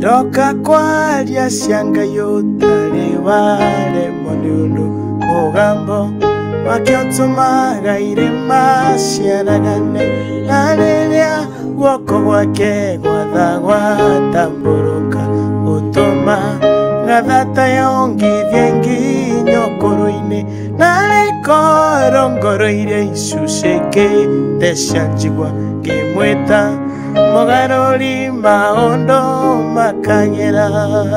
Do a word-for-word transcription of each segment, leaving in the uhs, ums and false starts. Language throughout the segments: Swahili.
Ndoka kwaria cianga yutari ware moniundu mugambo wakiotumaga irima ciaragane na riria guoko gwake gwatha gwatamburuka utuma gathata yongithie nginya ukuru-ini na rikoro ngoro iria icucĩkĩte cianjigua ngĩmwĩta mugaruri maũndũ makagĩra.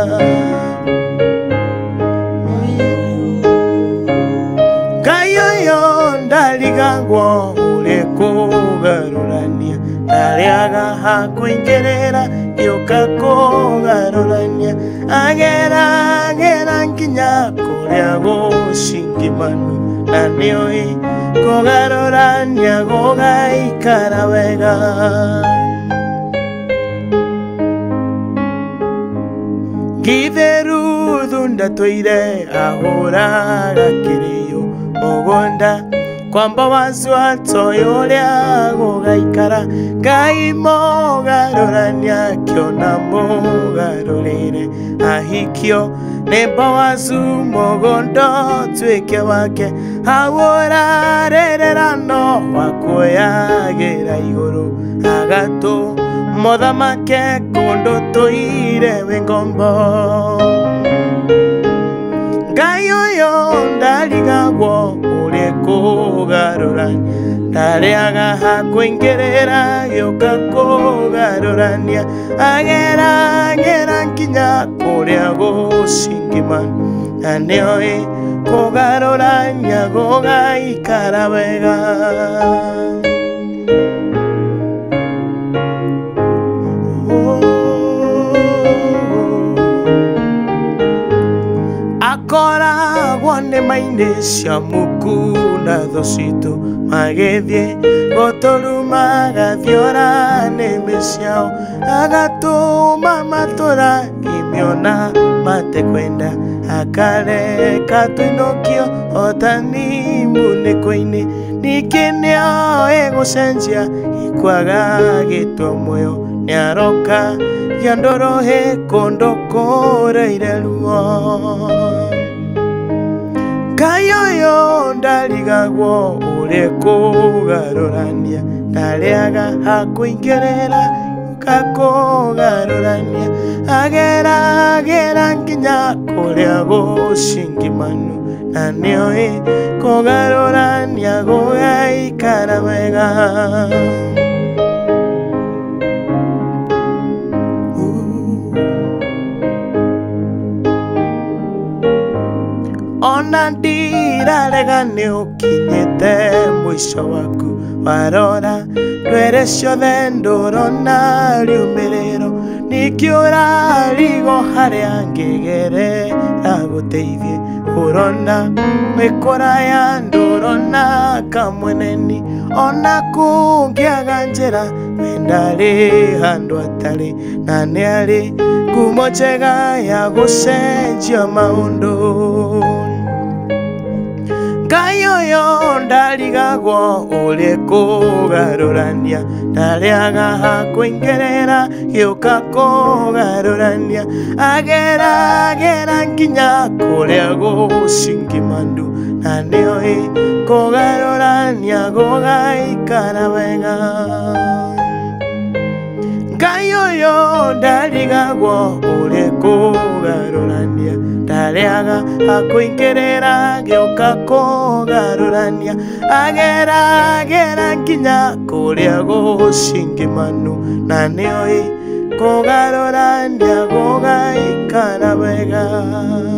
Ngai ũyũ ndarigagwo ũrĩ kũgarũrania, ndarĩaga ha kũingĩrĩra gĩũka kũgarũrania, ageragera nginya kũrĩa gũcingimanu, na nĩoĩ kũgarũrania gũgaikara wega. Githe thunda toire ahũraga kĩrĩyo mũgũnda kwamba wazwa toyo ũrĩa gũgaikara. Ngai mũgarũrania akĩona mũgarũrĩre ahikio nĩ Boazu mũgũnda ũtuĩke wake, hau ũrarĩrĩra no wakuoyagĩra igũrũ agatũ mũthamake kũndũ tũire wĩ ngombo. Ngai ũyũ ndarigagwo ũrĩ kũgarũrania, ndarĩaga ha kũingĩrĩra gĩũka kũgarũrania, ageragera nginya kũrĩa gũcingimanu, na nĩoĩ kũgarũrania gũgaikara wega. Akoragwo nĩma-inĩ cia muku na thũ citũ magĩthiĩ gũtũruma gathiora nĩmĩ ciao, agatũma matũra imiona matekwenda, akareka twĩnũkio otani munĩko-inĩ, ningĩ nĩoĩ gũcenjia gĩkwaga gĩtwa muoyo, nĩaroka gĩandũrũhĩ kũndũ kũraiire ruo. Ngai ũyũ ndarigagwo ũrĩ kũgarũrania, ndarĩaga ha kũingĩrĩra gĩũka kũgarũrania, ageragera nginya kũrĩa gũcingimanu, na nĩoĩ kũgarũrania gũgaikara wega. Ona ndirarega nĩũkinyĩte mũico waku, warora ndwere ciothe ndũrona riumĩrĩro, ningĩ ũrarigwo harĩa ngĩgerera gũteithie, ũrona mĩkũraya ndũrona kamweneni, ona kũngĩaga njĩra we ndarĩ handũ atarĩ, na nĩarĩ ngumo njega ya gũcenjia maũndũ. Ngai ũyũ ndarigagwo ũrĩ kũgarũrania, ndarĩaga ha kũingĩrĩra gĩũka kũgarũrania, ageragera nginya kũrĩa gũcingimanu, na nĩoĩ kũgarũrania gũgaikara wega. Ngai ũyũ ndarigagwo ũrĩ kũgarũrania, ndarĩaga ha kũingĩrĩra gĩũka kũgarũrania, ageragera nginya kũrĩa gũcingimanu, na nĩoĩ kũgarũrania gũgaikara wega.